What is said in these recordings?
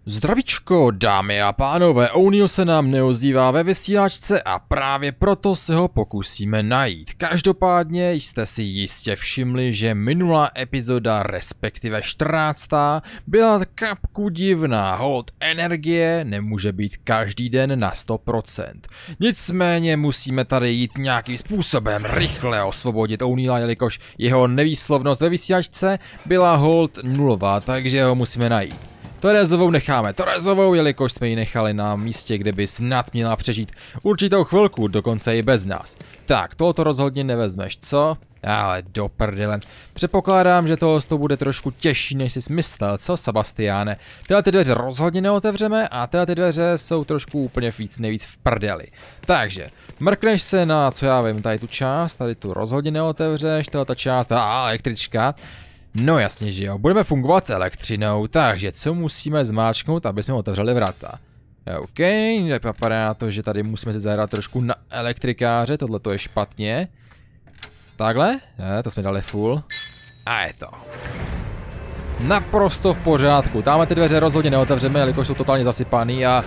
Zdravíčko, dámy a pánové, O'Neill se nám neozývá ve vysílačce a právě proto se ho pokusíme najít. Každopádně jste si jistě všimli, že minulá epizoda, respektive 14. byla kapku divná, hold energie nemůže být každý den na 100%. Nicméně musíme tady jít nějakým způsobem rychle osvobodit O'Neilla, jelikož jeho nevýslovnost ve vysílačce byla hold nulová, takže ho musíme najít. Terezovou necháme Terezovou, jelikož jsme ji nechali na místě, kde by snad měla přežít určitou chvilku, dokonce i bez nás. Tak, tohoto rozhodně nevezmeš, co? Ale do prdele. Předpokládám, že toho bude trošku těžší, než jsi myslel, co, Sebastiáne? Tyhle ty dveře rozhodně neotevřeme a tyhle ty dveře jsou trošku úplně nejvíc v prdeli. Takže, mrkneš se na, co já vím, tady tu část, tady tu rozhodně neotevřeš, tato část, ta električka. No jasně, že jo, budeme fungovat s elektřinou, takže co musíme zmáčknout, aby jsme otevřeli vrata? OK, vypadá to, že tady musíme si zahrát trošku na elektrikáře, tohle to je špatně. Takhle, to jsme dali full. A je to. Naprosto v pořádku, tamhle ty dveře rozhodně neotevřeme, jelikož jsou totálně zasypaný a...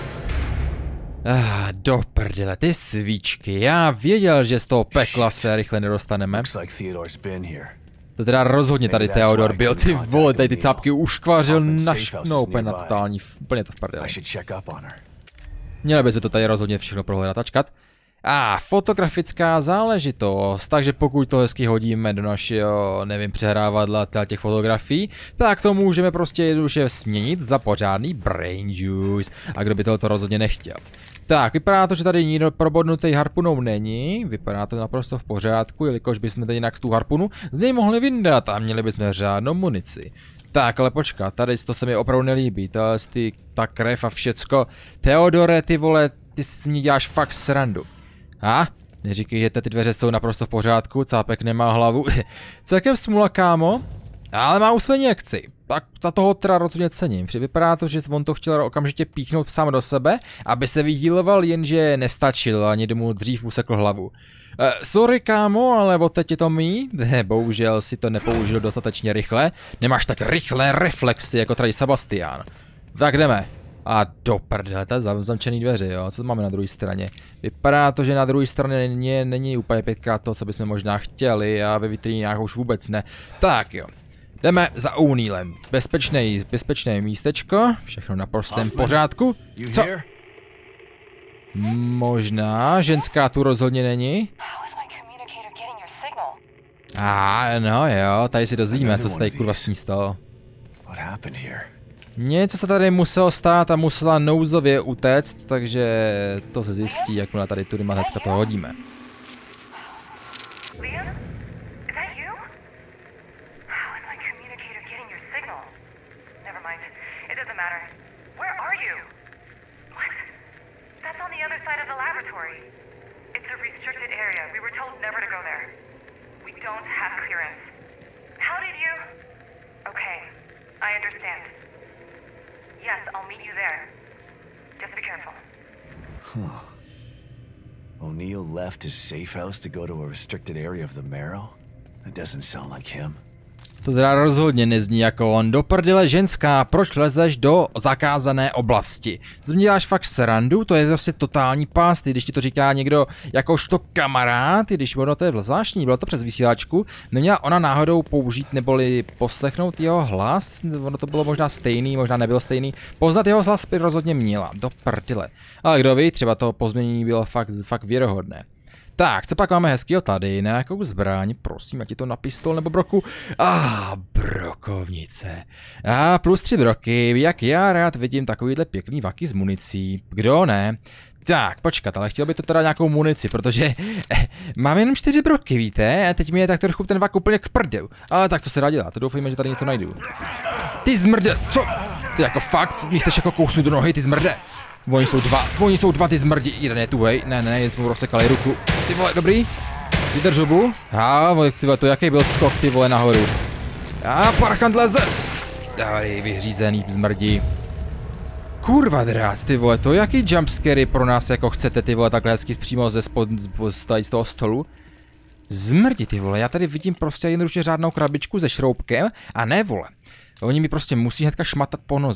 do prdele, ty svíčky, já věděl, že z toho pekla se rychle nedostaneme. To teda rozhodně tady Theodor byl, ty vole, tady ty cápky uškvařil no úplně na totální, úplně to v prdeli. Měli bychom to tady rozhodně všechno prohledat, ačkat. Fotografická záležitost, takže pokud to hezky hodíme do našeho, nevím, přehrávadla těch fotografií, tak to můžeme prostě jednoduše směnit za pořádný brain juice. A kdo by tohoto rozhodně nechtěl. Tak, vypadá to, že tady nikdo probodnutý harpunou není, vypadá to naprosto v pořádku, jelikož bychom tady jinak tu harpunu z něj mohli vyndat a měli bychom řádnou munici. Tak, ale počkat, tady to se mi opravdu nelíbí, ta krev a všecko. Theodore, ty vole, ty si mě děláš fakt srandu. Neříkej, že ty dveře jsou naprosto v pořádku, cápek nemá hlavu. Celkem smula, kámo, ale má už své injekci. Tak za toho teda rozhodně cením. Vypadá to, že on to chtěl okamžitě píchnout sám do sebe, aby se vyhýloval, jenže nestačil, ani mu dřív usekl hlavu. Sorry, kámo, ale odteď je to mý. Bohužel si to nepoužil dostatečně rychle. Nemáš tak rychlé reflexy jako tady Sebastián. Tak jdeme. A do prdele, to je zamčený dveře, jo, co máme na druhé straně? Vypadá to, že na druhé straně není úplně pětkrát to, co bychom možná chtěli a ve vitrínách už vůbec ne. Tak jo, jdeme za O'Neillem. Bezpečné místečko, všechno na prostém pořádku. Co? Možná, ženská tu rozhodně není. No jo, tady si dozvíme, co se tady kurva s ní stalo. Něco se tady muselo stát a musela nouzově utéct, takže to se zjistí, jakmile tady tudy hnedka to hodíme. Yes, I'll meet you there. Just be careful. O'Neill left his safe house to go to a restricted area of the Marrow? That doesn't sound like him. To teda rozhodně nezní jako on. Do prdele, ženská, proč lezeš do zakázané oblasti? Co mi děláš fakt srandu? To je prostě totální pásty, když ti to říká někdo jakožto kamarád, když ono to je zvláštní, bylo to přes vysílačku, neměla ona náhodou použít neboli poslechnout jeho hlas? Ono to bylo možná stejný, možná nebylo stejný. Poznat jeho hlas by rozhodně měla, do prdele. Ale kdo ví, třeba to pozměnění bylo fakt věrohodné. Tak, co pak máme hezkýho tady? Nějakou zbraň, prosím, ať je to na pistol nebo broku. Brokovnice. Plus 3 broky, jak já rád vidím takovýhle pěkný vaky s municí. Kdo ne? Tak, počkat, ale chtěl by to teda nějakou munici, protože mám jenom 4 broky, víte? A teď mi je tak trochu ten vak úplně k prdeu. Ale tak co se dá dělat, doufejme, že tady něco najdu. Ty zmrde, co? Ty jako fakt, mi chceš jako kousnout do nohy, ty zmrde. Oni jsou dva ty zmrdi, jeden je tu, hej, ne, jen jsme mu rozsekali ruku. Ty vole, dobrý? Vydrž hubu. Ty vole, to jaký byl skok, ty vole, nahoru. Parchant leze. Dobrý, vyhřízený zmrdi. Kurva drát, ty vole, to jaký jumpscary pro nás jako chcete, ty vole, takhle hezky přímo z toho stolu. Zmrdi, ty vole, já tady vidím prostě jednoduše řádnou krabičku se šroubkem a ne, vole. Oni mi prostě musí hnedka šmatat po noze.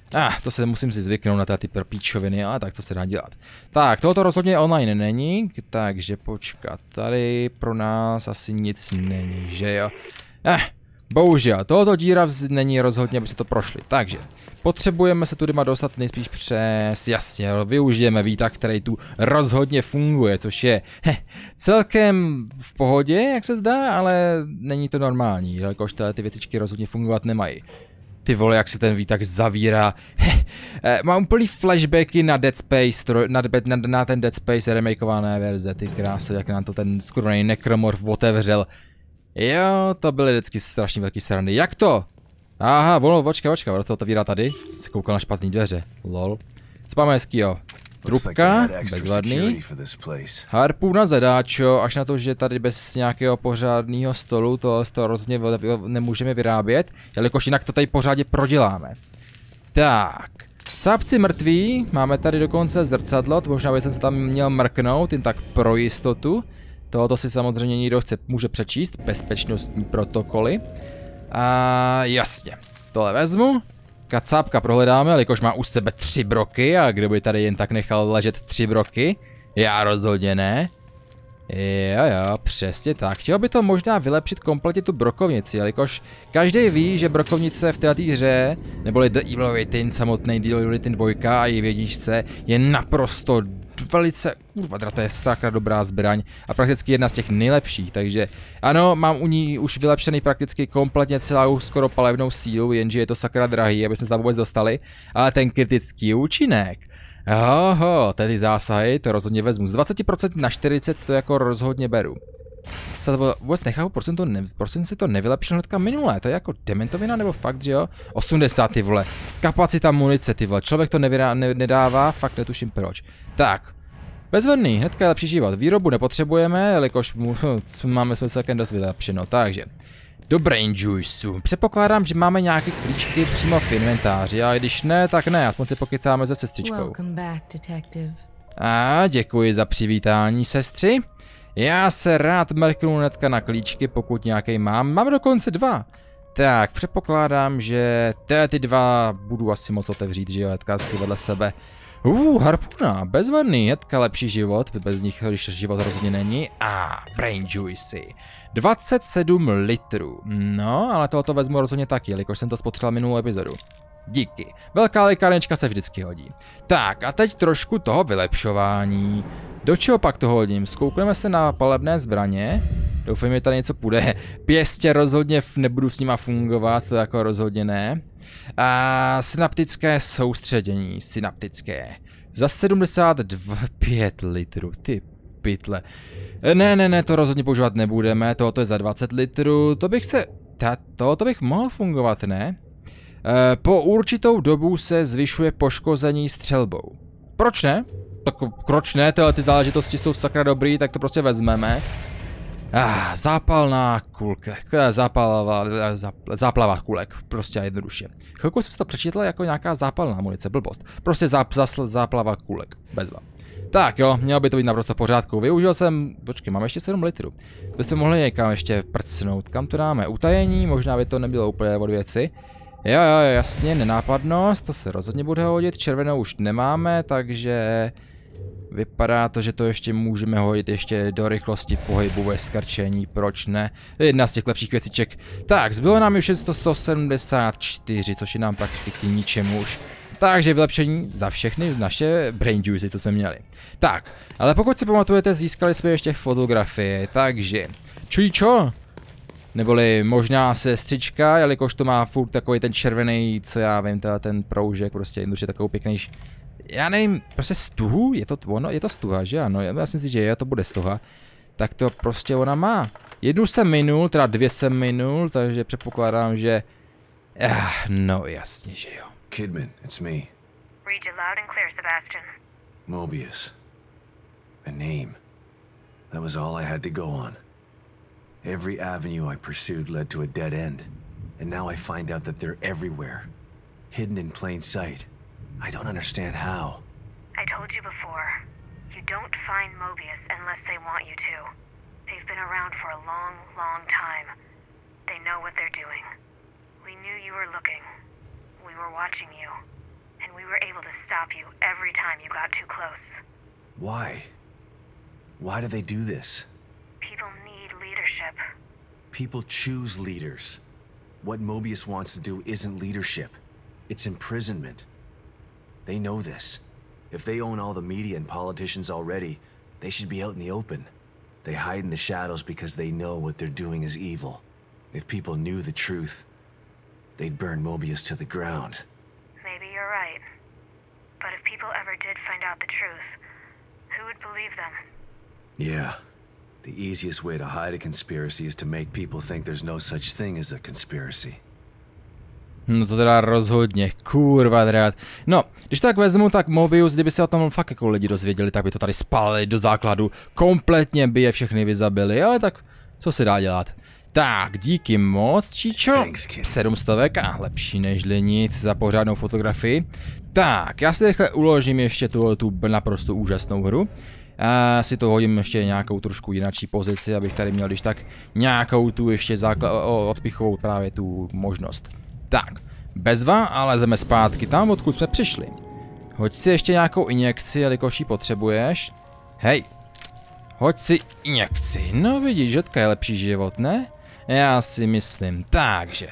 To se musím si zvyknout na ty píčoviny, ale tak to se dá dělat. Tak, tohoto rozhodně online není, takže počkat, tady pro nás asi nic není, že jo? Bohužel, tohoto díra není rozhodně, aby se to prošli, takže potřebujeme se tudy dostat nejspíš přes, jasně, využijeme výtah, který tu rozhodně funguje, což je celkem v pohodě, jak se zdá, ale není to normální, jelikož ty věcičky rozhodně fungovat nemají. Ty vole, jak se ten výtah zavírá. Mám úplný flashbacky na Dead Space, na ten Dead Space remakeované verze, ty krásy, jak nám to ten skurvený Necromorph otevřel. Jo, to byly vždycky strašně velký srandy. Jak to? Aha, počkej, ono to otevírá tady. Jsem se koukal na špatný dveře, lol. Co máme hezkýho? Trubka, bezvadný. Harpůna zadáčo, až na to, že tady bez nějakého pořádného stolu to rozhodně nemůžeme vyrábět, jelikož jinak to tady pořádně proděláme. Tak, cápci mrtví, máme tady dokonce zrcadlo, možná bych se tam měl mrknout, jen tak pro jistotu. Tohoto si samozřejmě někdo může přečíst, bezpečnostní protokoly. A jasně, tohle vezmu. Kacápka prohledáme, jelikož má u sebe 3 broky a kdo by tady jen tak nechal ležet 3 broky? Já rozhodně ne. Jo, přesně tak. Chtěl by to možná vylepšit kompletně tu brokovnici, jelikož každý ví, že brokovnice v této hře, neboli The Evil Within, samotný The Evil Within 2 a její vědičce, je naprosto velice, to je strašně dobrá zbraň a prakticky jedna z těch nejlepších, takže ano, mám u ní už vylepšený prakticky kompletně celou skoro palebnou sílu, jenže je to sakra drahý, aby jsme se tam vůbec dostali, ale ten kritický účinek, tedy zásahy, to rozhodně vezmu, z 20% na 40% to jako rozhodně beru. Se to vůbec nechápu, proč si to nevylepšil hnedka minulé, to je jako dementovina nebo fakt, že jo? 80 ty vole, kapacita munice ty vole, člověk to nedává, fakt netuším proč. Tak, bezvadný, hnedka je lepší život, výrobu nepotřebujeme, jelikož máme své celkem dost vylepšeno, takže do Brain Juiceu, předpokládám, že máme nějaké klíčky přímo v inventáři, a když ne, tak ne, aspoň si pokecáme se sestřičkou. A děkuji za přivítání, sestři. Já se rád mrknu hnedka na klíčky, pokud nějaký mám. Mám dokonce 2. Tak, předpokládám, že ty 2 budu asi moc otevřít, že jo, hnedka vedle sebe. Harpuna, bezvadný, hnedka lepší život, bez nich, když život rozhodně není. Brain Juicy. 27 litrů. No, ale tohoto vezmu rozhodně taky, jelikož jsem to spotřeboval minulou epizodu. Díky. Velká lékárnička se vždycky hodí. Tak, a teď trošku toho vylepšování. Do čeho pak to hodím? Zkoukneme se na palebné zbraně. Doufám, že tady něco půjde. Pěstě rozhodně nebudu s nima fungovat, to jako rozhodně ne. A synaptické soustředění, synaptické. Za 75 litrů, ty pytle. Ne, to rozhodně používat nebudeme, tohoto je za 20 litrů, tohoto bych mohl fungovat, ne? Po určitou dobu se zvyšuje poškození střelbou. Proč ne? Tak proč ne, tyhle ty záležitosti jsou sakra dobrý, tak to prostě vezmeme. Zápalná kulka, záplava kulek, prostě jednoduše. Chvilku jsem si to přečetl jako nějaká zápalná munice, blbost. Prostě záplava kulek, bezva. Tak jo, mělo by to být naprosto v pořádku. Využil jsem, počkej, máme ještě 7 litrů. Bychom mohli někam ještě prcnout, kam to dáme? Utajení, možná by to nebylo úplně od věci. Jo, jasně, nenápadnost, to se rozhodně bude hodit, červenou už nemáme, takže vypadá to, že to ještě můžeme hodit ještě do rychlosti pohybu ve skrčení, proč ne? Jedna z těch lepších věciček. Tak, zbylo nám už 174, což je nám prakticky k ničemu už. Takže vylepšení za všechny naše Brain Juicy, co jsme měli. Tak, ale pokud si pamatujete, získali jsme ještě fotografie, takže čujíčo? Neboli možná sestřička, jelikož to má furt takový ten červený, co já vím, ten proužek, prostě jednoduše takovou pěkný, já nevím, prostě stuhu, je to ono, je to stuha, že ano, já si myslím, že to bude stuha, tak to prostě ona má. Jednu jsem minul, teda 2 jsem minul, takže předpokládám, že, no jasně, že jo. Kidman, it's me. Read you loud and clear, Sebastian. Mobius. A name. That was all I had to go on. Every avenue I pursued led to a dead end, and now I find out that they're everywhere, hidden in plain sight. I don't understand how. I told you before, you don't find Mobius unless they want you to. They've been around for a long, long time. They know what they're doing. We knew you were looking. We were watching you. and we were able to stop you every time you got too close. Why? Why do they do this? People need leadership. People choose leaders. What Mobius wants to do isn't leadership. It's imprisonment. They know this. If they own all the media and politicians already, they should be out in the open. They hide in the shadows because they know what they're doing is evil. If people knew the truth, they'd burn Mobius to the ground. Maybe you're right. But if people ever did find out the truth, who would believe them? Yeah. The easiest way to hide a conspiracy is to make people think there's no such thing as a conspiracy. No to teda rozhodně, kurva drát. No, když tak vezmu, tak Mobius, kdyby se o tom fakt jako lidi dozvěděli, tak by to tady spálili do základu, kompletně by je všechny vyzabili, ale tak co se dá dělat. Tak, díky moc, Čičo, 700 a lepší nežli nic za pořádnou fotografii. Tak, já si rychle uložím ještě tu naprosto úžasnou hru. Si to hodím ještě nějakou trošku jináčí pozici, abych tady měl když tak nějakou tu ještě odpichovou právě tu možnost. Tak, bezva, ale jdeme zpátky tam, odkud jsme přišli. Hoď si ještě nějakou injekci, jelikož ji potřebuješ. Hej, hoď si injekci. No vidíš, žetka je lepší život, ne? Já si myslím, takže.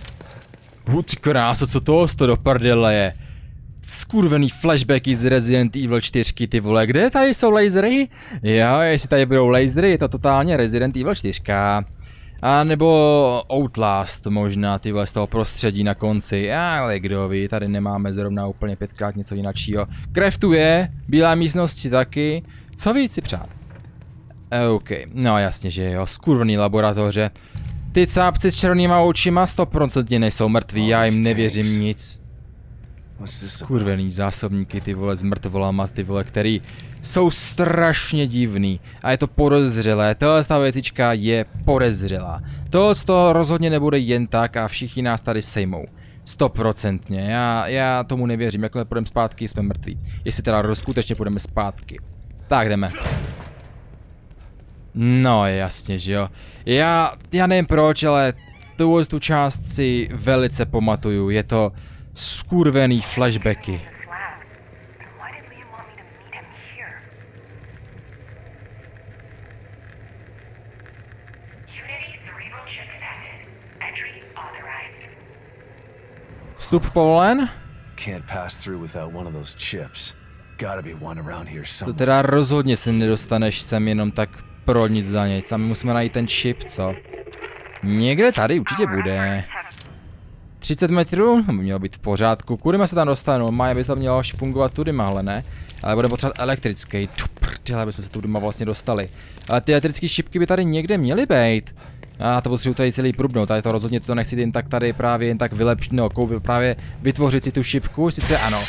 Ty kráso, co to do prdele je? Skurvený flashbacky z Resident Evil 4, ty vole, kde tady jsou lasery? Jo, jestli tady budou lasery, je to totálně Resident Evil 4. A nebo Outlast možná, ty vole, z toho prostředí na konci, ale kdo ví, tady nemáme zrovna úplně 5krát něco jináčího. Krev tu je, bílá místnosti taky, co víc si přát? OK, no jasně, že jo, skurvený laboratoře. Ty cápci s červenýma očima 100% nejsou mrtví, já jim nevěřím nic. Skurvený zásobníky, ty vole, s mrtvolama, ty vole, který jsou strašně divný. A je to podezřelé, ta věcička je podezřelá. To rozhodně nebude jen tak a všichni nás tady sejmou. 100%. Já tomu nevěřím, jakmile půjdeme zpátky, jsme mrtví. Jestli teda skutečně půjdeme zpátky. Tak jdeme. No jasně, že jo. Já nevím proč, ale tu část si velice pamatuju. Je to skurvený flashbacky. Vstup povolen? To teda rozhodně se nedostaneš sem jenom tak pro nic za nic. Tam musíme najít ten čip, co? Někde tady určitě bude. 30 metrů? By mělo být v pořádku. Kudyma se tam dostanu? Maja by to mělo fungovat tudyma, ale ne. Ale budeme potřebovat elektrický. Prdele, bychom se tudyma vlastně dostali. Ale ty elektrické šipky by tady někde měly být. A to potřebuji tady celý průbnout. Tady to rozhodně to nechci jen tak tady právě jen tak vylepšit, no, právě vytvořit si tu šipku. Sice ano.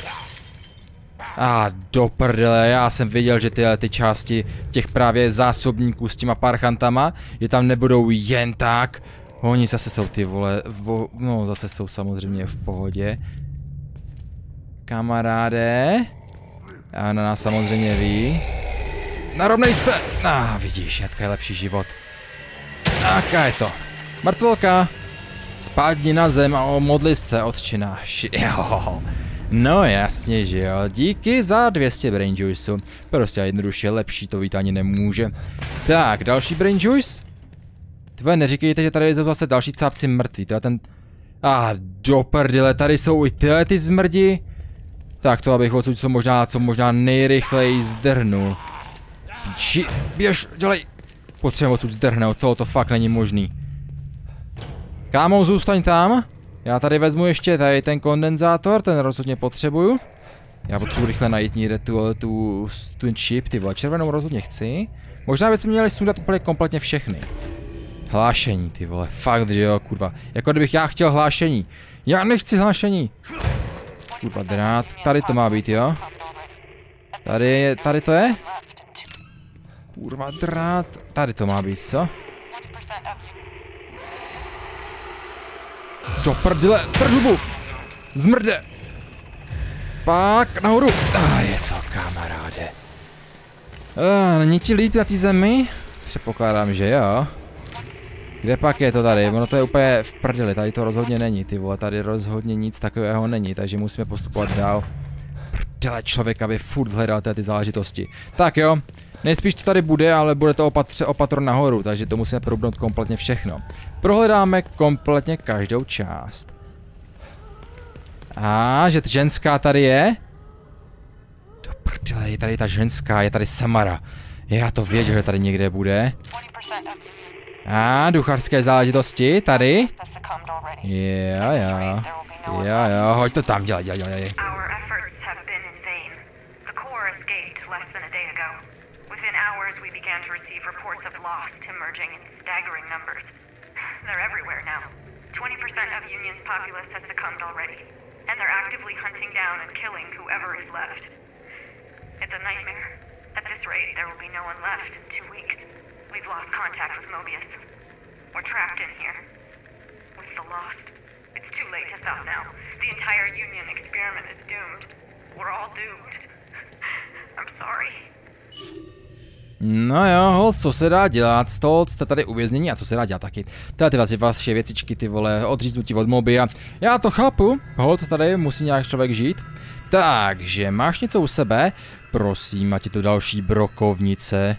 Do prdele, já jsem věděl, že ty části těch právě zásobníků s těma parchantama, že tam nebudou jen tak. Oni zase jsou ty vole, no zase jsou samozřejmě v pohodě. Kamaráde. A na nás samozřejmě ví. Narovnej se! Vidíš, jaká je lepší život. Jaká je to? Mrtvolka. Spadni na zem a modli se, otčináš. Jo. No jasně, že jo. Díky za 200 brain juiceů. Prostě jednoduše lepší to být ani nemůže. Tak, další brain juice. Tvoje, neříkejte, že tady jsou zase další cápci mrtví. Teda ten... do prdele, tady jsou i tyhle ty zmrdi. Tak to, abych odsud co možná nejrychleji zdrhnul. Běž, dělej. Potřebuji odsud zdrhnout, to fakt není možný. Kámo, zůstaň tam. Já tady vezmu ještě tady ten kondenzátor, ten rozhodně potřebuju. Já potřebuji rychle najít někde ten čip, ty vole, červenou rozhodně chci. Možná bychom měli sundat úplně kompletně všechny. Hlášení, ty vole, fakt, že jo, kurva. Jako kdybych já chtěl hlášení. Já nechci hlášení. Kurva, drát, tady to má být, jo. Tady to je? Kurva, drát, tady to má být, co? Do prdele, držubu! Zmrde! Pak nahoru! Je to, kamaráde. Není ti líp na té zemi? Předpokládám, že jo. Kde pak je to tady? Ono to je úplně v prdeli, tady to rozhodně není, ty vole, tady rozhodně nic takového není, takže musíme postupovat dál. Prdele, člověk, aby furt hledal ty záležitosti. Tak jo, nejspíš to tady bude, ale bude to opatro nahoru, takže to musíme probnout kompletně všechno. Prohledáme kompletně každou část. A že ženská tady je? Do prdele, je tady ta ženská, je tady Samara. Já to věděl, že tady někde bude. A ducharské záležitosti, tady. Jo, hoď to tam, dělej. They're everywhere now. 20% of Union's populace has succumbed already, and they're actively hunting down and killing whoever is left. It's a nightmare. At this rate, there will be no one left in 2 weeks. We've lost contact with Mobius. We're trapped in here. With the Lost. It's too late to stop now. The entire Union experiment is doomed. We're all doomed. I'm sorry. No jo, co se dá dělat, z toho jste tady uvěznění a co se dá dělat taky. Tyhle ty vaše věcičky, ty vole, odříznutí od moby a já to chápu, to tady musí nějak člověk žít. Takže, máš něco u sebe? Prosím, ať je to další brokovnice.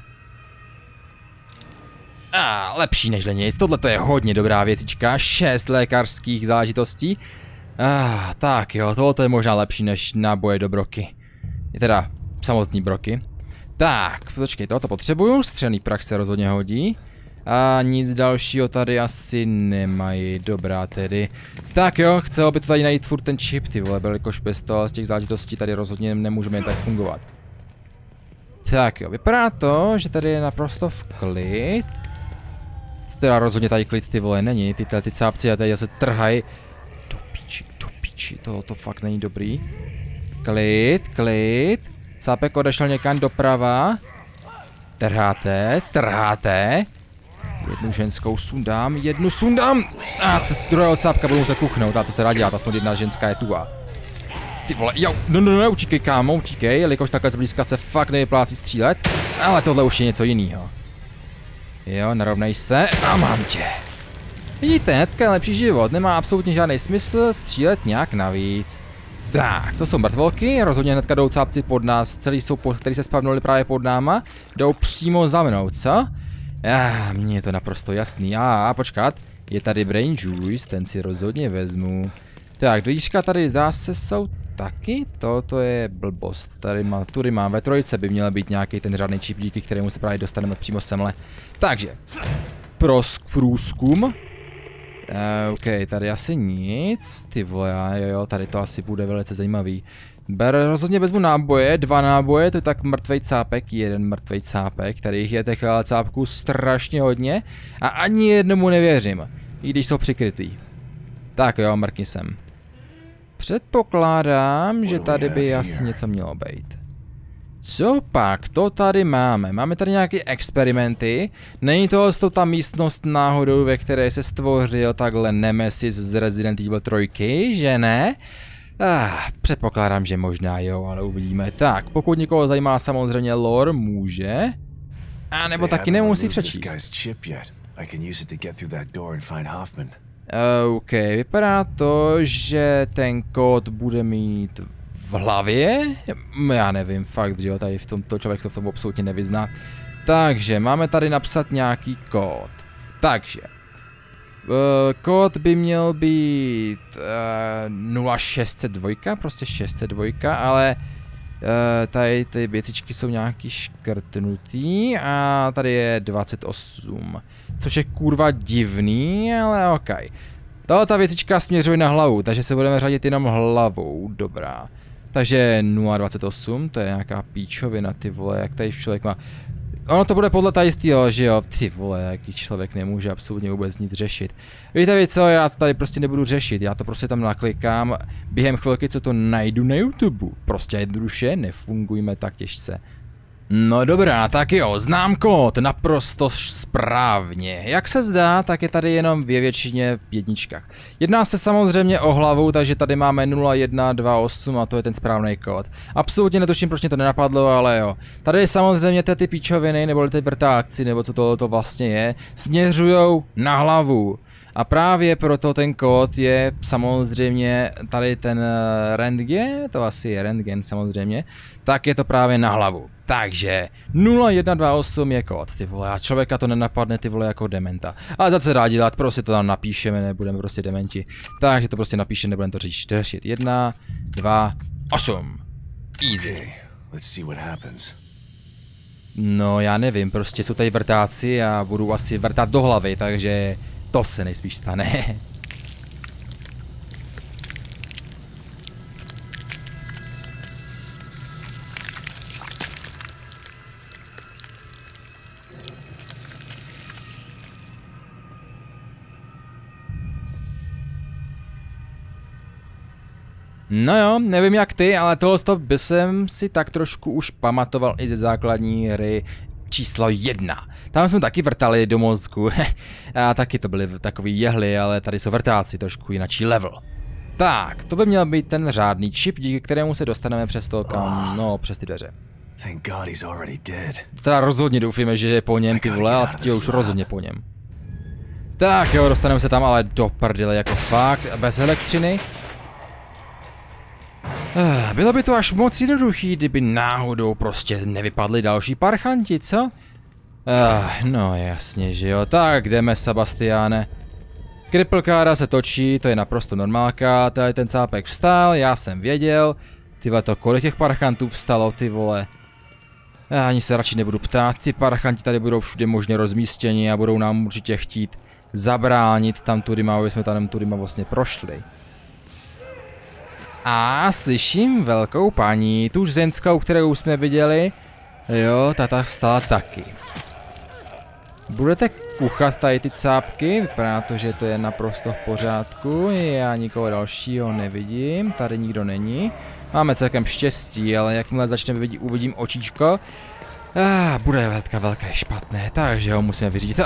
Lepší než nic, tohle to je hodně dobrá věcička, 6 lékařských záležitostí. Tak jo, tohle je možná lepší než náboje do broky. Je teda samotný broky. Tak, počkej, tohoto potřebuju, střelný prach se rozhodně hodí. A nic dalšího tady asi nemají, dobrá tedy. Tak jo, chcelo by to tady najít furt ten čip, ty vole, jelikož bez toho z těch záležitostí tady rozhodně nemůžeme jen tak fungovat. Tak jo, vypadá to, že tady je naprosto v klid. To teda rozhodně tady klid, ty vole, není, ty cápci a tady se trhají. Do piči, to fakt není dobrý. Klid. Cápek odešel někam doprava. Trháte. Jednu ženskou sundám, A druhého cápka budu muset kuchnout, a to se dá dělat, aspoň jedna ženská je tu a... Ty vole, jo, no, utíkej kámo, utíkej, jelikož takhle zblízka se fakt nevyplácí střílet. Ale tohle už je něco jiného. Jo, narovnej se a mám tě. Vidíte, hnedka je lepší život, nemá absolutně žádný smysl střílet nějak navíc. Tak, to jsou mrtvolky, rozhodně hnedka jdou cápci pod nás, který se spavnuli právě pod náma, jdou přímo za mnou, co? Mně je to naprosto jasný, počkat, je tady Brain Juice, ten si rozhodně vezmu. Tak, dvířka tady zdá se jsou taky, toto je blbost, tudy mám, ve trojce by měl být nějaký ten řádný čip, díky kterému se právě dostaneme přímo semhle. Takže, průzkum. OK, tady asi nic, ty vole, jo, tady to asi bude velice zajímavý. Rozhodně vezmu náboje, 2 náboje, to je tak mrtvej cápek, 1 mrtvej cápek, kterých je těch cápků strašně hodně a ani jednomu nevěřím, i když jsou přikrytý. Tak jo, mrkni sem. Předpokládám, že tady by asi něco mělo být. Co pak to tady máme? Máme tady nějaké experimenty. Není to ta místnost náhodou, ve které se stvořil takhle Nemesis z Resident Evil 3, že ne? Předpokládám, že možná jo, ale uvidíme. Tak, pokud někoho zajímá samozřejmě lore, může. A nebo taky nemusí přečíst. OK, vypadá to, že ten kód bude mít v hlavě? Já nevím, fakt, že jo, tady v tomto člověk se v tom absolutně nevyzná. Takže, máme tady napsat nějaký kód. Takže, kód by měl být 0602, prostě 602, ale tady ty věcičky jsou nějaký škrtnutý a tady je 28, což je kurva divný, ale ok. Tato věcička směřuje na hlavu, takže se budeme řadit jenom hlavou, dobrá. Takže 0,28, to je nějaká píčovina, ty vole, jak tady člověk má... Ono to bude podle tady stýho, že jo, ty vole, jaký člověk nemůže absolutně vůbec nic řešit. Víte vy co, já to tady prostě nebudu řešit, já to prostě tam naklikám během chvilky, co to najdu na YouTube. Prostě jednoduše, nefungujme tak těžce. No dobrá, tak jo, znám kód naprosto správně. Jak se zdá, tak je tady jenom ve většině jedničkách. Jedná se samozřejmě o hlavu, takže tady máme 0128 a to je ten správný kód. Absolutně netuším, proč mě to nenapadlo, ale jo. Tady samozřejmě ty píčoviny, nebo ty vrtáci, nebo co to vlastně je, směřujou na hlavu. A právě proto ten kód je samozřejmě tady ten rentgen, to asi je rentgen samozřejmě, tak je to právě na hlavu. Takže 0128 je kód, ty vole, a člověka to nenapadne, ty vole, jako dementa. Ale za co dá dělat, prostě to tam napíšeme, nebudeme prostě dementi. Takže to prostě napíšeme, nebudeme to řešit. 1, 2, 8. Easy. Okay, let's see what happens. No já nevím, prostě jsou tady vrtáci a budu asi vrtat do hlavy, takže to se nejspíš stane. No jo, nevím jak ty, ale tohle by jsem si tak trošku už pamatoval i ze základní hry číslo 1. Tam jsme taky vrtali do mozku. A taky to byly takový jehly, ale tady jsou vrtáci, trošku jinačí level. Tak, to by měl být ten řádný čip, díky kterému se dostaneme přes to kam, no, přes ty dveře. Thank God he's already dead. Teda rozhodně doufíme, že je po něm, ty vole, ale teď je už rozhodně po něm. Tak jo, dostaneme se tam ale do prdele, jako fakt, bez elektřiny. Bylo by to až moc jednoduchý, kdyby náhodou prostě nevypadli další parchanti, co? No jasně, že jo. Tak jdeme, Sebastiane. Kriplkára se točí, to je naprosto normálka. Tady ten cápek vstal, já jsem věděl. Tyhle to, kolik těch parchantů vstalo, ty vole. Já ani se radši nebudu ptát, ty parchanti tady budou všude možně rozmístěni a budou nám určitě chtít zabránit tam tudyma, aby jsme tam tudyma vlastně prošli. A slyším velkou paní, tu ženskou, kterou jsme viděli. Jo, ta vstala taky. Budete kuchat tady ty cápky, vypadá to, že to je naprosto v pořádku. Já nikoho dalšího nevidím, tady nikdo není. Máme celkem štěstí, ale jakmile začneme uvidím očičko. Bude velké špatné, takže ho musíme vyřídit.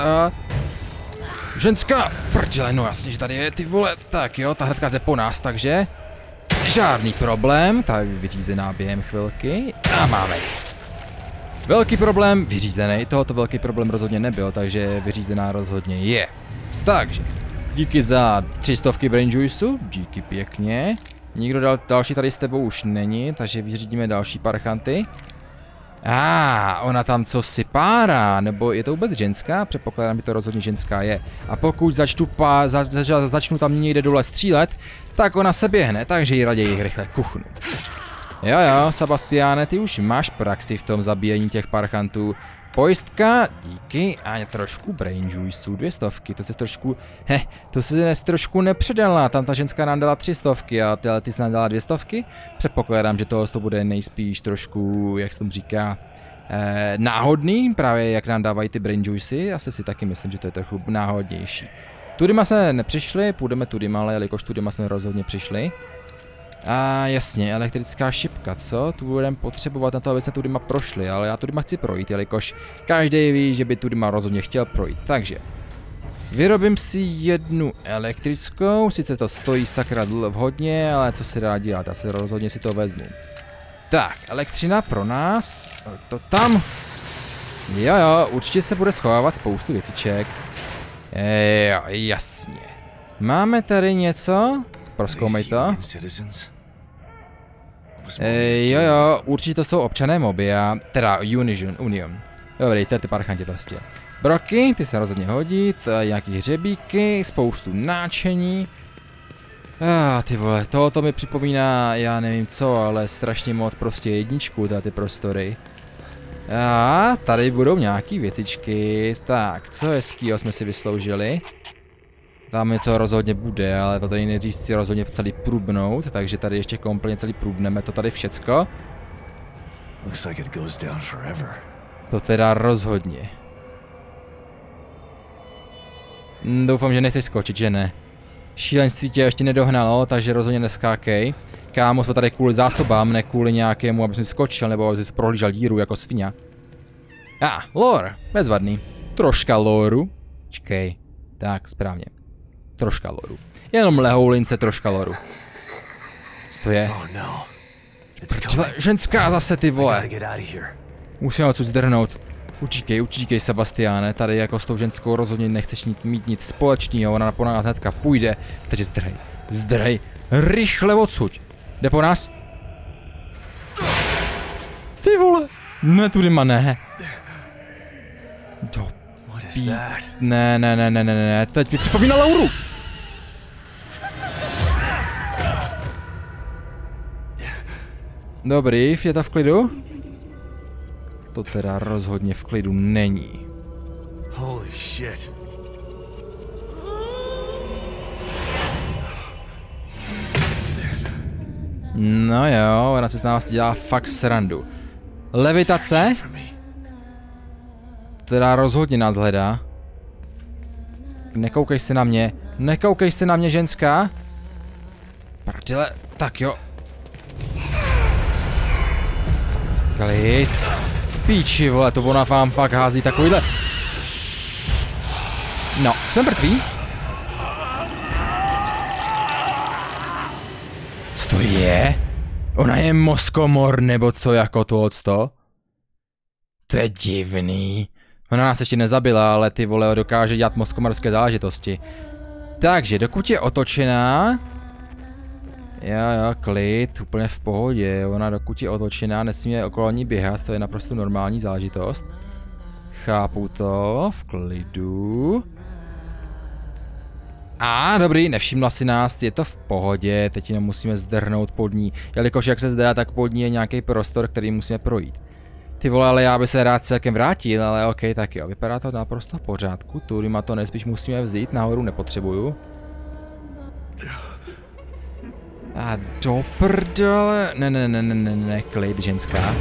Ženská, prdele, no jasně, že tady je, ty vole. Tak jo, ta hnedka jde po nás, takže žádný problém, ta je vyřízená během chvilky a máme ji. Velký problém vyřízený, tohoto velký problém rozhodně nebyl, takže vyřízená rozhodně je. Takže, díky za 300 brain juiceu, díky pěkně. Nikdo další tady s tebou už není, takže vyřídíme další parchanty. Ona tam co si párá, nebo je to vůbec ženská? Předpokládám, že to rozhodně ženská je. A pokud začnu tam někde dole střílet, tak ona se běhne, takže ji raději rychle kuchnu. Jo, Sebastiane, ty už máš praxi v tom zabíjení těch parchantů. Pojistka, díky, a trošku brain juiceu, 200, to se trošku, to se trošku nepředala, tam ta ženská nám dala 300 a ty jsi nám dala 200. Předpokládám, že tohle to bude nejspíš trošku, jak se tomu říká, náhodný, právě jak nám dávají ty brain juicy, asi si taky myslím, že to je trochu náhodnější. Tudyma jsme nepřišli, půjdeme tudyma, ale jelikož tudyma jsme rozhodně přišli. Jasně, elektrická šipka, co? Tu budeme potřebovat na to, aby jsme tudyma prošli, ale já tudyma chci projít, jelikož každý ví, že by tudyma rozhodně chtěl projít. Takže, vyrobím si jednu elektrickou, sice to stojí sakra hodně, ale co se dá dělat, já se rozhodně si to vezmu. Tak, elektřina pro nás, to tam. Jo, určitě se bude schovávat spoustu věciček. Jo, jasně. Máme tady něco? Prozkoumej to. Jo, určitě to jsou občané Mobia, teda Union. Dobrý, to je ty parchanti prostě. Broky, ty se rozhodně hodí, nějaký hřebíky, spoustu náčení. Ty vole, tohoto mi připomíná, já nevím co, ale strašně moc prostě jedničku, ty prostory. Tady budou nějaký věcičky, tak, co hezkýho jsme si vysloužili. Tam něco rozhodně bude, ale to tady nejdřív si rozhodně celý průbnout, takže tady ještě kompletně celý průbneme to tady všecko. To teda rozhodně. Doufám, že nechceš skočit, že ne. Šílenství tě ještě nedohnalo, takže rozhodně neskákej. Kámo, jsme tady kvůli zásobám, ne kvůli nějakému, aby jsi skočil, nebo aby jsi prohlížel díru jako svině. Lore, bezvadný. Troška loru. Čekej, tak, správně. Troška loru. Jenom lehoulince, troška loru. Co to je? Ženská zase, ty vole. Musíme odsud zdrhnout. Utíkej, Sebastiáne, tady jako s tou ženskou rozhodně nechceš mít nic společného, ona po nás hnedka půjde, takže zdrhej, rychle odsud. Jde po nás? Ty vole, ne, tudyma ne. Ne, teď mi připomíná Lauru. Dobrý, je to v klidu? To teda rozhodně v klidu není. Holy shit. No jo, ona si z nás dělá fakt srandu. Levitace? Teda rozhodně nás hledá. Nekoukej se na mě, ženská. Prdele, tak jo. Klid. Píči, vole, to ona vám fakt hází takovýhle. No, jsme mrtví. Co to je? Ona je mozkomor, nebo co jako tohleto? To je divný. Ona nás ještě nezabila, ale ty vole dokáže dělat mozkomorské záležitosti. Takže, dokud je otočená... Jo, klid, úplně v pohodě. Ona dokud je otočená, nesmí okolo ní běhat, to je naprosto normální záležitost. Chápu to, v klidu. Dobrý, nevšimla si nás, je to v pohodě, teď jenom musíme zdrhnout pod ní. Jelikož jak se zdá, tak pod ní je nějaký prostor, který musíme projít. Ty vole, ale já bych se rád celkem vrátil, ale ok, tak jo, vypadá to naprosto v pořádku. Tudyma to nejspíš musíme vzít, nahoru nepotřebuju. Do prdele. Ne, klid, ženská.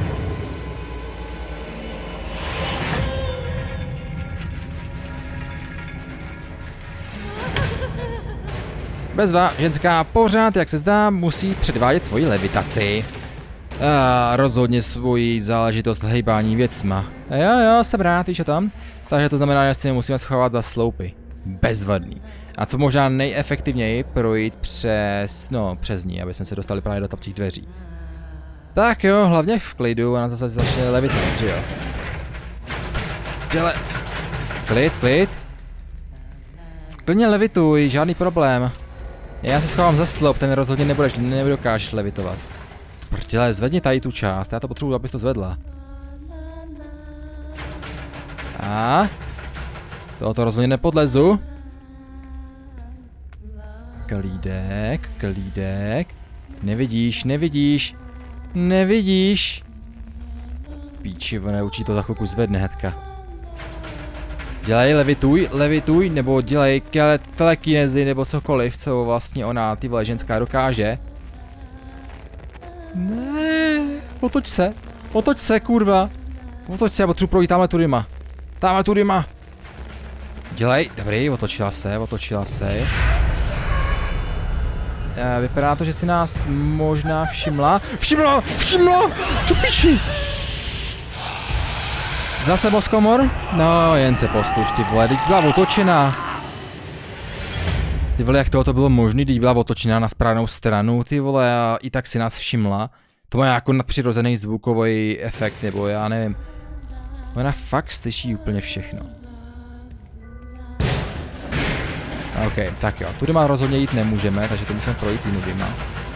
Bezva, ženská pořád, jak se zdá, musí předvádět svoji levitaci. Rozhodně svoji záležitost hejbání věcma. Jo, jsem rád, víš o tom? Takže to znamená, že si musíme schovat za sloupy. Bezvadný. A co možná nejefektivněji projít přes ní, aby jsme se dostali právě do těch dveří. Tak jo, hlavně v klidu, a na to se začne levitovat, že jo? Děle. Klid. Klidně levituj, žádný problém. Já se schovám za sloup, ten rozhodně nedokážeš levitovat. Prdele, zvedni tady tu část, já to potřebuji, abys to zvedla. Tohoto rozhodně nepodlezu. Klídek. Nevidíš. Píči, ona určitě to za chvilku zvedne hnedka. Dělej, levituj, nebo dělej telekinezi, nebo cokoliv, co vlastně ona, ty vole, ženská dokáže. Ne, otoč se, kurva. Já potřebuji projít tamhle tudyma. Dělej, dobrý, otočila se. Vypadá to, že si nás možná všimla. Tu piči! Zase mozkomor? No, jen se posluš, ty vole, teď byla otočená. Ty vole, jak tohoto bylo možný, teď byla otočená na správnou stranu, ty vole, a i tak si nás všimla. To má jako nadpřirozený zvukový efekt, nebo já nevím. Ona fakt slyší úplně všechno. OK, tak jo, tudy má rozhodně jít nemůžeme, takže to musíme projít jinýma.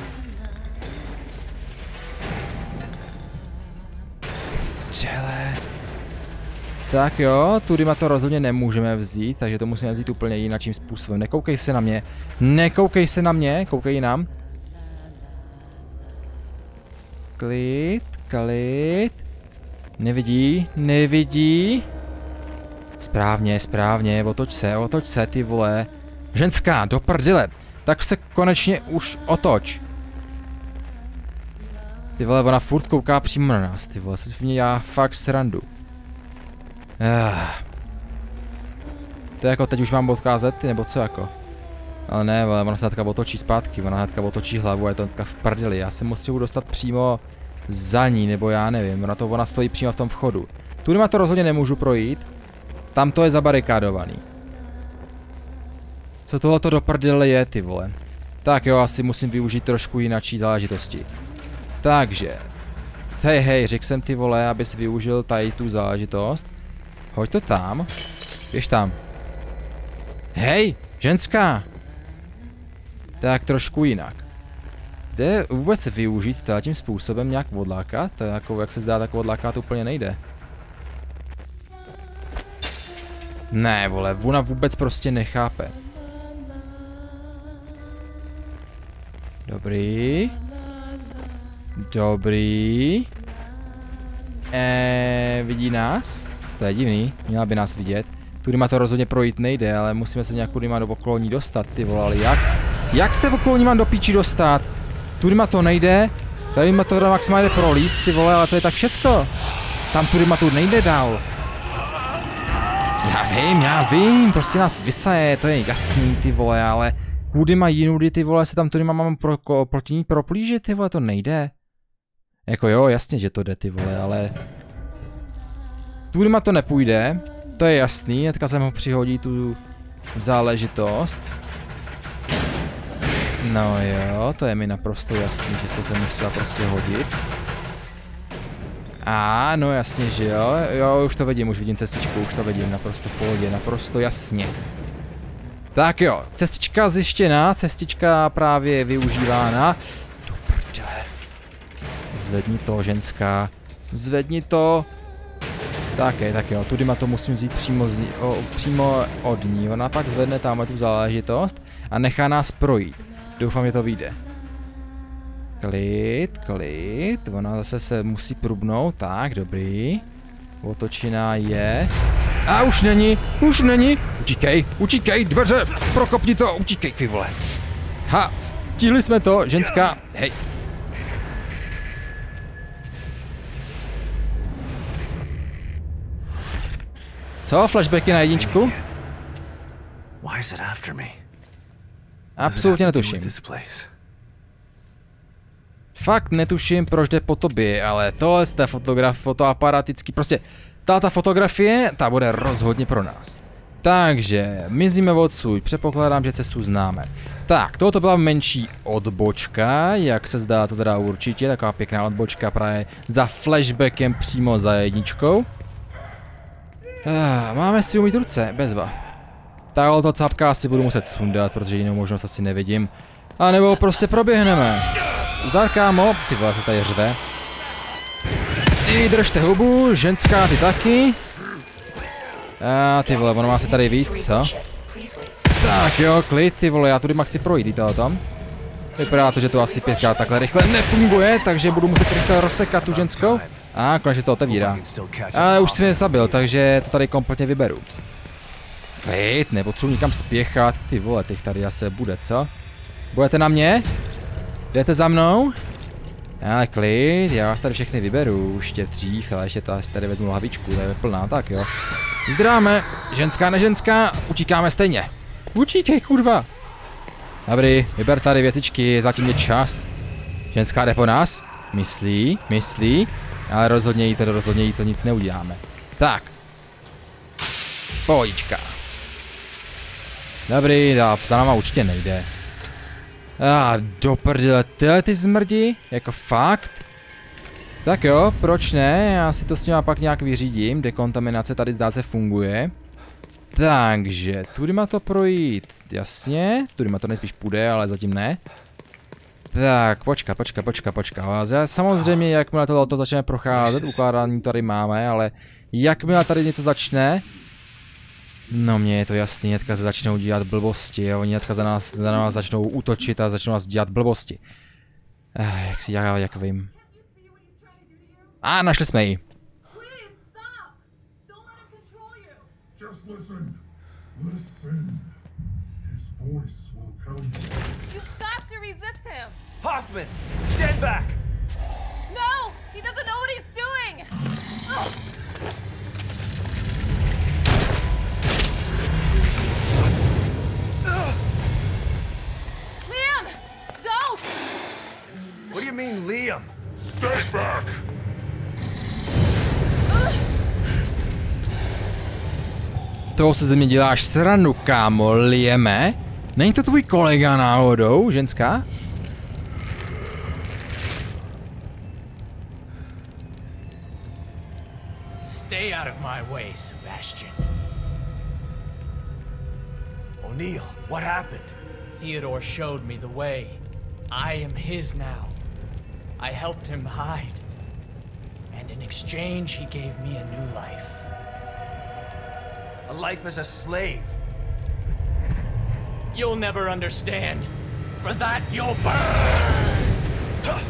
Čele. Tak jo, tudy má to rozhodně nemůžeme vzít, takže to musíme vzít úplně jiným způsobem. Nekoukej se na mě, koukej jinam. Klid. Nevidí. Správně, otoč se, ty vole. Ženská, do prdele, tak se konečně už otoč. Ty vole, ona furt kouká přímo na nás, ty vole, se v ní já fakt srandu. To je jako teď už mám odkázet, nebo co jako? Ale ne, vole, ona se hnedka otočí zpátky, ona hnedka otočí hlavu a je to hnedka v prdeli. Já se potřebuji dostat přímo za ní, nebo já nevím, ona stojí přímo v tom vchodu. Tudyma to rozhodně nemůžu projít. Tam to je zabarikádovaný. Co tohleto do prdele je, ty vole? Tak jo, asi musím využít trošku jinačí záležitosti. Takže. Hej, řekl jsem ty vole, abys využil tady tu záležitost. Hoď to tam. Běž tam. Hej, ženská! Tak trošku jinak. Jde vůbec využít to tím způsobem nějak odlákat? To je jako, jak se zdá, tak odlákat úplně nejde. Ne, vole, ona vůbec prostě nechápe. Dobrý. Dobrý. Vidí nás? To je divný, měla by nás vidět. Tudyma to rozhodně projít nejde, ale musíme se nějak tudyma do okolo ní dostat, ty vole, ale jak? Jak se okolo ní mám do píči dostat? Tudyma to nejde, tady ma to maximálně prolíst, ty vole, ale to je tak všecko. Tam tudyma tu nejde dál. Já vím, prostě nás vysaje, to je jasný, ty vole, ale kudyma jinudy, ty vole, se tam tudyma mám proti ní proplížit, ty vole, to nejde. Jako jo, jasně, že to jde, ty vole, ale tudyma to nepůjde, to je jasný, teďka jsem ho přihodí tu záležitost. No jo, to je mi naprosto jasný, že to se musela prostě hodit. A no jasně, že jo, už to vidím cestičku, už to vidím, naprosto v pohodě, naprosto jasně. Tak jo, cestička zjištěná, cestička právě využívána. Do prdele. Zvedni to, ženská, zvedni to. Tak jo, tudyma to musím vzít přímo od ní, ona pak zvedne tamhle tu záležitost a nechá nás projít. Doufám, že to vyjde. Klid, ona zase se musí prubnout, tak, dobrý. Otočená je. A už není, utíkej, dveře, prokopni to, utíkej, ty vole. Ha, stihli jsme to, ženská, hej. Co, flashbacky na jedničku? Absolutně netuším. Fakt netuším, proč jde po tobě, ale tohle je fotoaparatický, prostě ta fotografie, ta bude rozhodně pro nás. Takže, mizíme odsud, předpokládám, že cestu známe. Tak, tohoto byla menší odbočka, jak se zdá to teda určitě, taková pěkná odbočka právě za flashbackem přímo za jedničkou. Máme si umýt ruce, bezva. Tahle cápka asi budu muset sundat, protože jinou možnost asi nevidím. A nebo prostě proběhneme. Zdar, kámo, ty vole se tady řve. Ty držte hubu, ženská ty taky. A ty vole, ono má se tady víc, co? Tak jo, klid, ty vole, já tudy chci projít, víte o tom? Vypadá to, že to asi 5krát takhle rychle nefunguje, takže budu muset rychle rozsekat tu ženskou. A konečně to otevírá. Ale už si mě zabil, takže to tady kompletně vyberu. Klid, nepotřebuji nikam spěchat, ty vole, těch tady asi bude, co? Budete na mě? Jdete za mnou? Ale klid, já vás tady všechny vyberu, už tě dřív, ale ještě tady vezmu hlavičku, to je plná, tak jo. Zdráme, ženská neženská, utíkáme stejně. Utíkej, kurva. Dobrý, vyber tady věcičky, zatím je čas. Ženská jde po nás? Myslí, ale rozhodně jí to nic neuděláme. Tak. Pohodička. Dobrý, za náma určitě nejde. Do prdele, tyhle ty zmrdi, jako fakt. Tak jo, proč ne, já si to s nima pak nějak vyřídím, dekontaminace tady zdá se funguje. Takže, tudy má to projít, jasně, tudy má to nejspíš půjde, ale zatím ne. Tak, počka. Samozřejmě, jakmile to začneme procházet, ukládání tady máme, ale jakmile tady něco začne, no mně je to jasný, hnedka se začnou dělat blbosti a oni hnedka za nás začnou útočit a začnou nás dělat blbosti. Jak vím. Našli jsme ji. Hoffman, stand back! No! He doesn't know what he's doing! Liam! Don't! What do you mean, Liam? Stay back! toho se ze mě děláš srandu, kámo, Liame? Není to tvůj kolega náhodou, ženská? Stay out of my way, Sebastian. O'Neill, what happened? Theodore showed me the way. I am his now. I helped him hide. And in exchange, he gave me a new life. A life as a slave. You'll never understand. For that, you'll burn!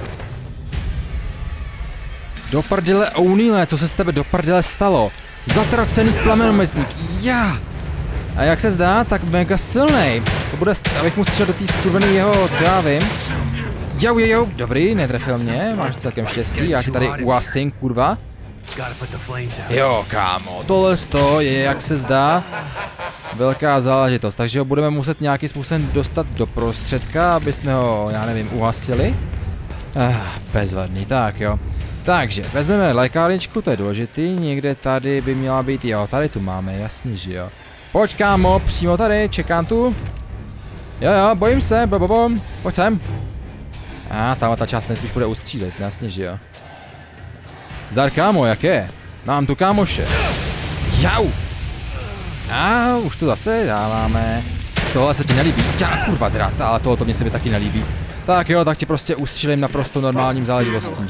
Do prdele, O'Neille, co se s tebe do prdele stalo? Zatracený plamenometník, já! A jak se zdá, tak mega silnej. To bude, abych mu střel do té skurvený jeho, co já vím. Jo, dobrý, netrefil mě, máš celkem štěstí, já ti tady uasím, kurva. Jo, kámo, tohle je, jak se zdá, velká záležitost, takže ho budeme muset nějakým způsobem dostat do prostředka, aby jsme ho, já nevím, uhasili. Bezvadný, tak jo. Takže, vezmeme lékárničku, to je důležitý, někde tady by měla být, jo, tady tu máme, jasně, že jo. Pojď, kámo, přímo tady, čekám tu. Jo, bojím se, pojď sem. Tamhle ta část nejspíš bude ustřílet, jasně, že jo. Zdar, kámo, jak je? Mám tu kámoše. Jau! Už to zase dáváme. Tohle se ti nelíbí. Kurva drata, ale tohle mě se mi taky nelíbí. Tak jo, tak ti prostě ustřílím naprosto normálním záležitostí.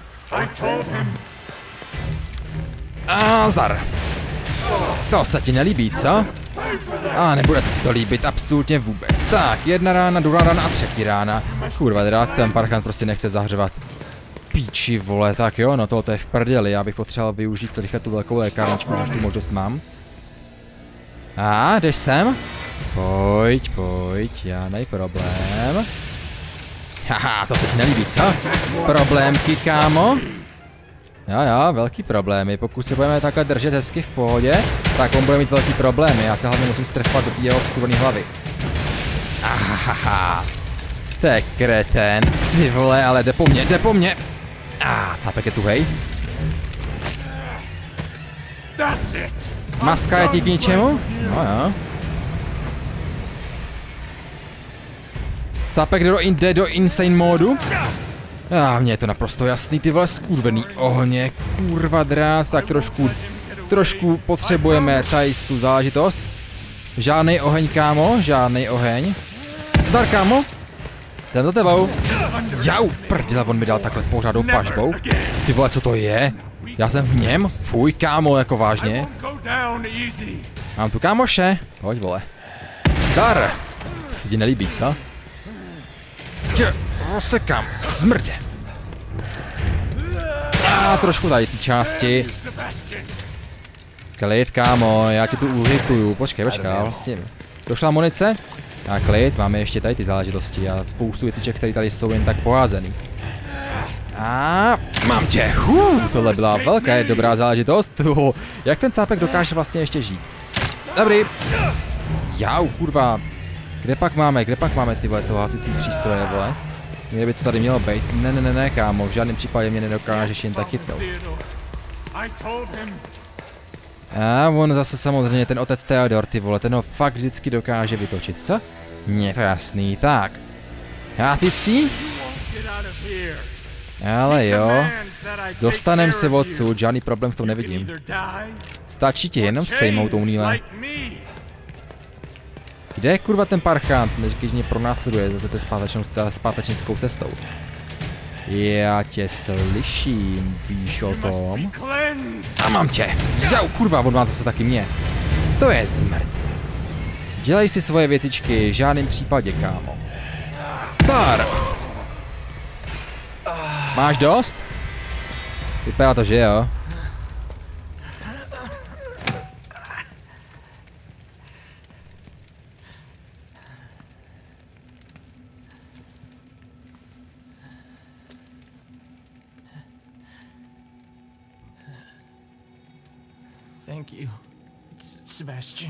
Zdar. To se ti nelíbí, co? Nebude se ti to líbit absolutně vůbec. Tak, jedna rána, druhá rána a třetí rána. Kurva drát, ten parchant prostě nechce zahřvat. Píči vole, tak jo, no tohle je v prdeli, já bych potřeboval využít rychle tu velkou lékárničku, už tu možnost mám. Jdeš sem? Pojď, žádnej problém. Haha, to se ti nelíbí, co? Problémky, kámo? Jo, velký problémy, pokud se budeme takhle držet hezky v pohodě, tak on bude mít velký problémy, já se hlavně musím strefovat do té jeho skurvený hlavy. To je kreten, ty vole, ale jde po mně. Cápek je tuhej. Maska je ti k ničemu? No jo. Cápek jde do insane módu. Mně je to naprosto jasný, ty vole skurvený ohně, kurva drát, tak trošku potřebujeme tady tu záležitost. Žádnej oheň, kámo, žádnej oheň. Zdar, kámo. Jdem za tebou. Jau, prdele, on mi dal takhle pořádnou pažbou. Ty vole, co to je? Já jsem v něm? Fuj, kámo, jako vážně. Mám tu kámoše. Pojď, vole. Zdar. To se ti nelíbí, co? Rozsekám, zmrdě. Trošku tady ty části. Klid, kámo, já ti tu uhytuju. Počkej, vlastně. Došla munice? Klid, máme ještě tady ty záležitosti a spoustu věciček, které tady jsou jen tak poházený. Mám tě. Tohle byla velká, dobrá záležitost. Jak ten cápek dokáže vlastně ještě žít? Dobrý. Jau, kurva. Kde pak máme tyhle toho hasicí přístroje, vole? Kde by to tady mělo být? Ne, kámo, v žádném případě mě nedokážeš jen tak chytnout. On zase samozřejmě, ten otec Theodor, ty vole, ten ho fakt vždycky dokáže vytočit, co? Ne, to jasný, tak. Hasicí? Ale jo. Dostanem se odsud, žádný problém v tom nevidím. Stačí ti jenom sejmout O'Neille. Kde je kurva ten parchant? Neříkej, že mě pronásleduje zase zpátečnickou cestou. Já tě slyším, víš o tom? Mám tě! Jau, kurva, on má zase taky mě. To je smrt. Dělej si svoje věcičky, v žádném případě, kámo. Star! Máš dost? Vypadá to, že jo. Thank you, Sebastian.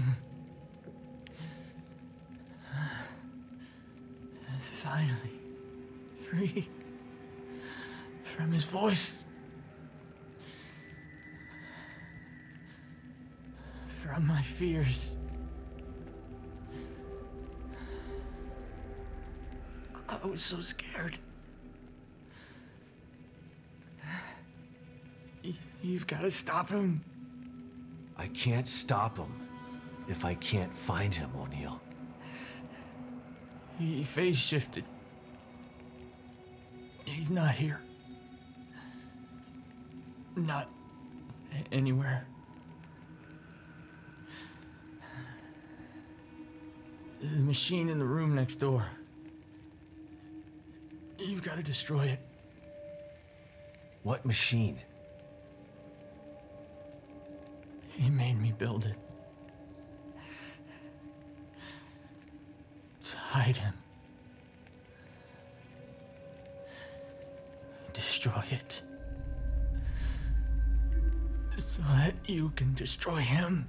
Finally, free from his voice. from my fears. I was so scared. You've got to stop him. I can't stop him if I can't find him, O'Neill. He phase shifted. He's not here. Not anywhere. The machine in the room next door. You've got to destroy it. What machine? He made me build it. To hide him. Destroy it. So that you can destroy him.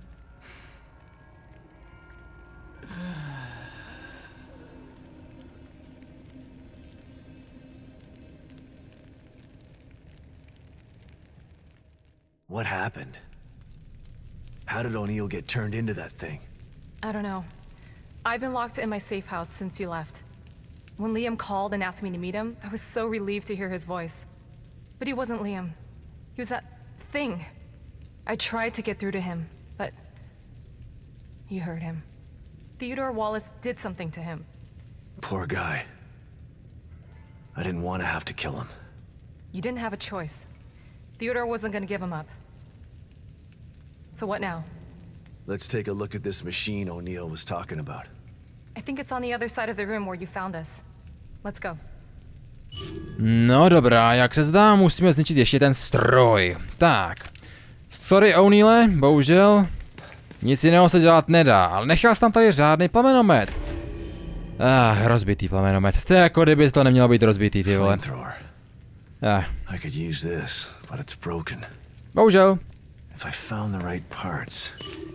What happened? How did O'Neill get turned into that thing? I don't know. I've been locked in my safe house since you left. When Liam called and asked me to meet him, I was so relieved to hear his voice. But he wasn't Liam. He was that thing. I tried to get through to him, but you heard him. Theodore Wallace did something to him. Poor guy. I didn't want to have to kill him. You didn't have a choice. Theodore wasn't gonna give him up. So what now? Let's take a look at this machine O'Neill was talking about. I think it's on the other side of the room where you found us. Let's go. No dobrá, jak se zdá, musíme zničit ještě ten stroj. Tak. Sorry O'Neille, bohužel. Nic jiného se dělat nedá, ale nechal jsi tam tady řádný plamenomet. Rozbitý plamenomet. To je jako kdyby to nemělo být rozbitý, ty vole. I could use this, but it's broken. Bohužel. If I found the right parts.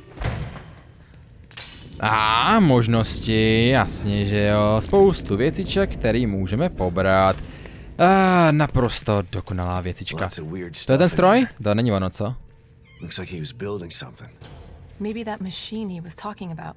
Možnosti, jasně, že jo. Spoustu věciček, který můžeme pobrat. Naprosto dokonalá věcička. To je ten stroj? To není ono, co? Looks like he was building something. Maybe that machine he was talking about.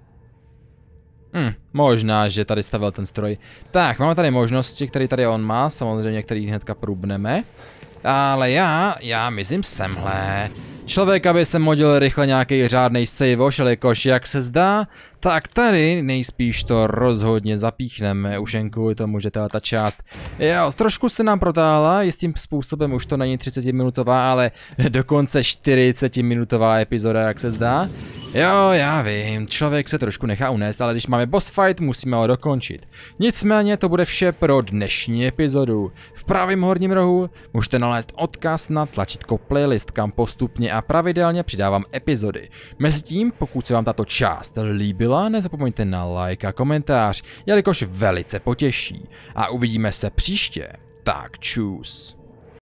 Možná, že tady stavil ten stroj. Tak, máme tady možnosti, které tady on má, samozřejmě, který hnedka průbneme. Ale já mizím semhle. Člověk, aby se modil rychle nějaký řádnej save, jelikož jak se zdá, tak tady nejspíš to rozhodně zapíchneme, už jen kvůli tomu, že ta část, jo, trošku se nám protáhla, jistým způsobem už to není 30-minutová, ale dokonce 40-minutová epizoda, jak se zdá. Jo, já vím, člověk se trošku nechá unést, ale když máme boss fight, musíme ho dokončit. Nicméně to bude vše pro dnešní epizodu. V pravém horním rohu můžete nalézt odkaz na tlačítko playlist, kam postupně a pravidelně přidávám epizody. Mezitím, pokud se vám tato část líbila, nezapomeňte na like a komentář, jelikož velice potěší. A uvidíme se příště. Tak čus.